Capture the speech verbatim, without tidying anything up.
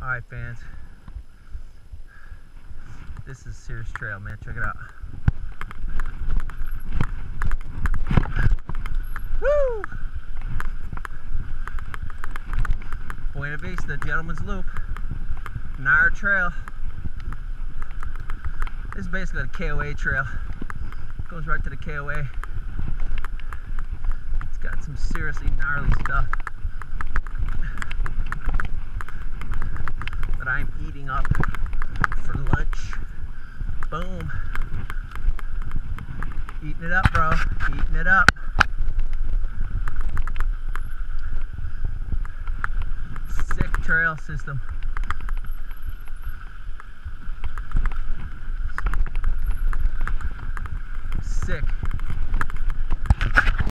Alright fans, this is a serious trail, man. Check it out. Woo! Buena Vista, Gentleman's Loop, Gnar Trail. This is basically a K O A trail. Goes right to the K O A. It's got some seriously gnarly stuff that I'm eating up for lunch. Boom. Eating it up, bro. Eating it up. Sick trail system. Sick.